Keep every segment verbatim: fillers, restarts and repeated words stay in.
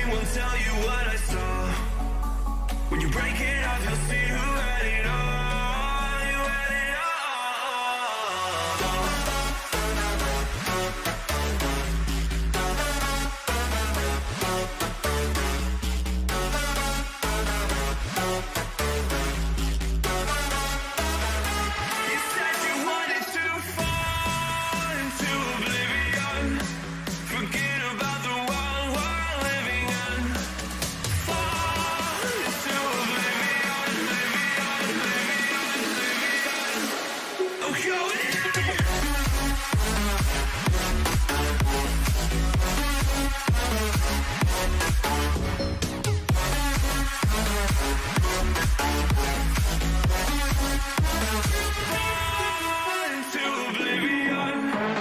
ring won't tell you what I saw. When you break it off, you'll see who had it all. You had it all. You said you wanted to fall into oblivion. Forget about the world we're living in. Fall into oblivion, oblivion, oblivion, oblivion. I'm going in. Fall into oblivion.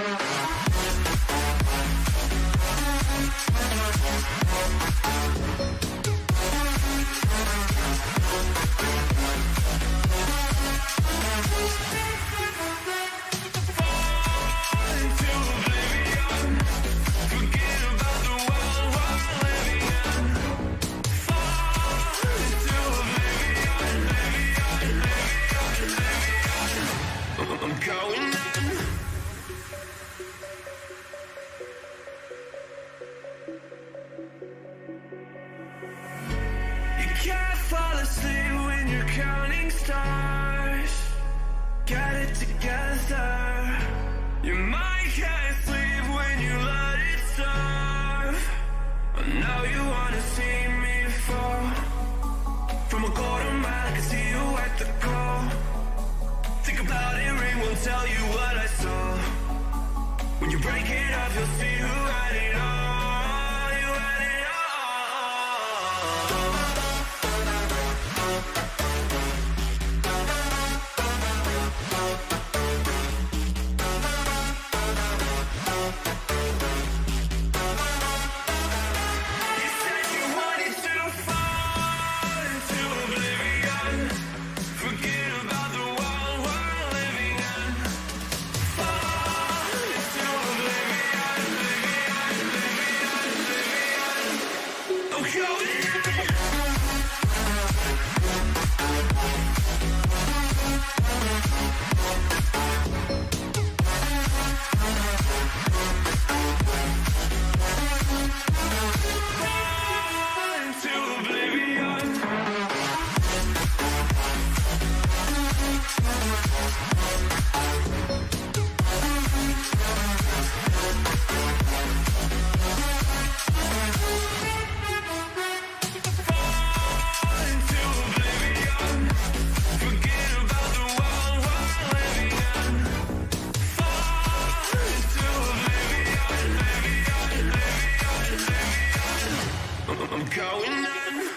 Fall into oblivion. Forget about the world we're living in. Fall into oblivion, oblivion, oblivion, oblivion. I'm going in. You can't fall asleep when you're counting stars. Get it together. Your mind can't sleep when you let it serve. I know you wanna see me fall. From a quarter mile, I can see you at the call. Think about it, ring won't tell you what I saw. When you break it off, you'll see who had it all. You had it all. You said you wanted to fall into oblivion. Forget about the world we're living in. Fall into oblivion, oblivion, oblivion, oblivion. I'm going in. Fall into oblivion. Fall into oblivion. Forget about the world we're living in. Fall into oblivion, oblivion, oblivion, oblivion. I'm going in.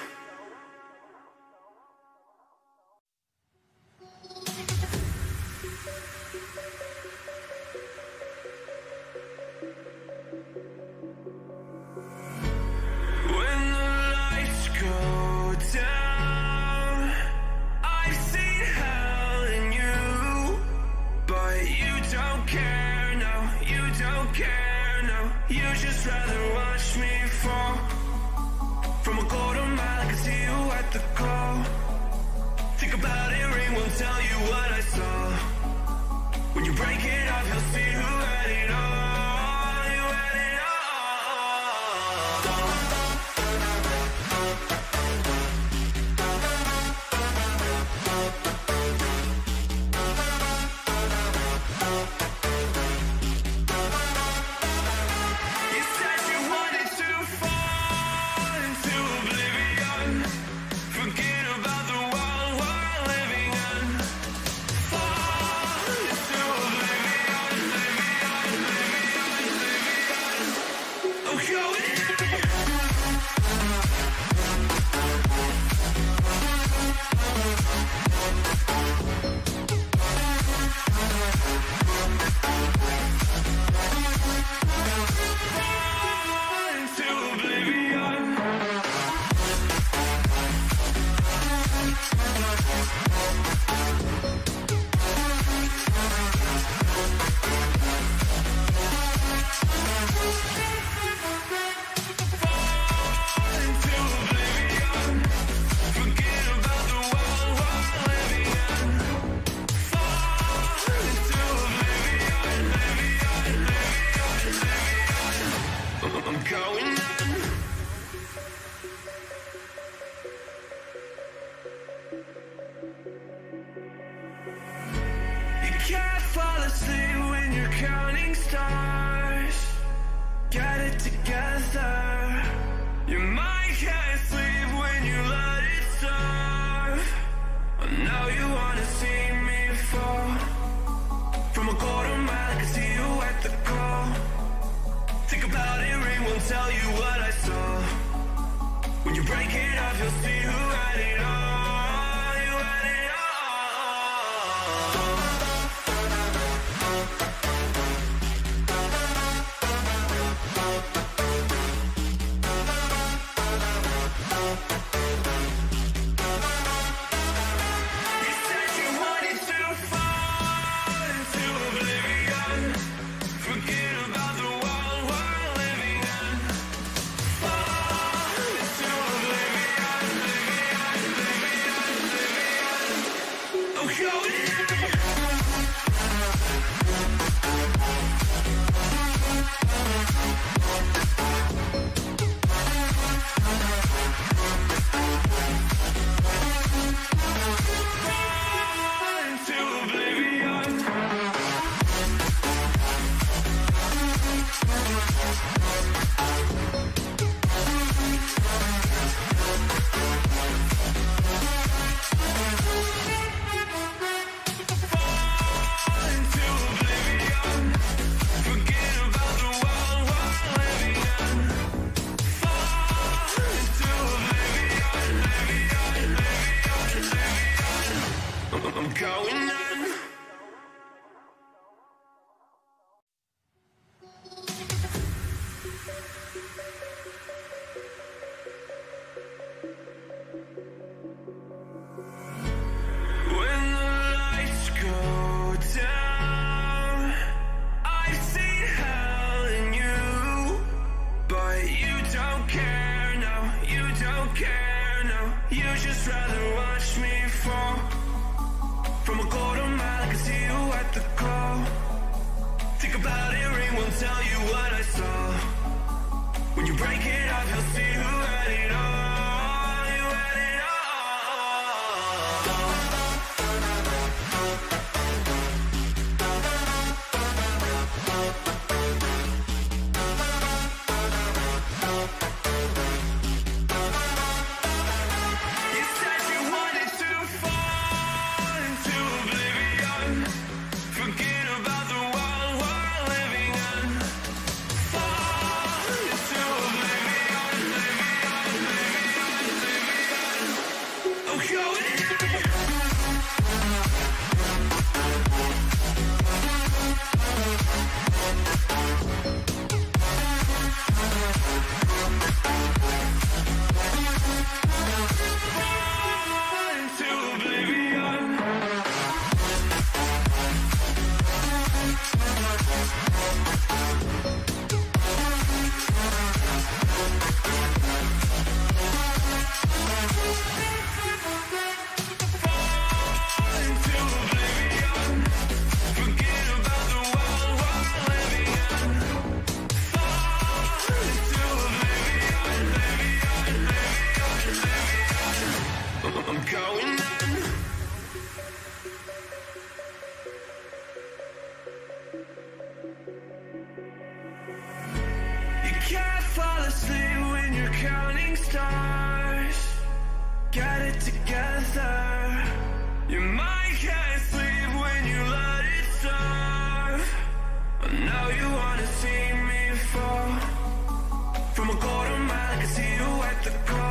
When the lights go down, I've seen hell in you, but you don't care, no, you don't care, no. You just rather watch me fall. From a quarter mile, I can see you at the call. Think about it, ring won't tell you what I saw. When you break it off, you'll see who had it all. You had it all. You said you wanted to fall into oblivion. Forget about the world we're living in. Fall into oblivion. counting stars. Get it together. Your mind can't sleep when you let it serve. I know you wanna see me fall. From a quarter mile I can see you at the call. Think about it, ring won't tell you what I saw. When you break it off, you'll see who had it all. You had it all. You said you wanted to fall into oblivion. Forget about the world we're living in. Fall into oblivion, oblivion, oblivion, oblivion. I'm going in. Fall into oblivion. Fall into oblivion. Forget about the world we're living in. Fall into oblivion, oblivion, oblivion, oblivion. I'm going in. When the lights go down, I've seen hell in you, but you don't care, no, you don't care, no. You just rather watch me fall. From a quarter mile I can see you at the call. Think about it, ring won't tell you what I saw. When you break it off, you'll see who had it all. You had it all. You said you wanted to fall into oblivion. Forget about the world we're living in. Fall into oblivion, oblivion, oblivion, oblivion. I'm going in. Fall into oblivion. Fall into oblivion. Forget about the world we're living in. Fall into oblivion, oblivion, oblivion, oblivion. I'm going in. You can't fall asleep when you're counting stars. Get it together. Your mind can't sleep when you let it serve. I know you wanna see me fall. From a quarter mile I can see you at the call.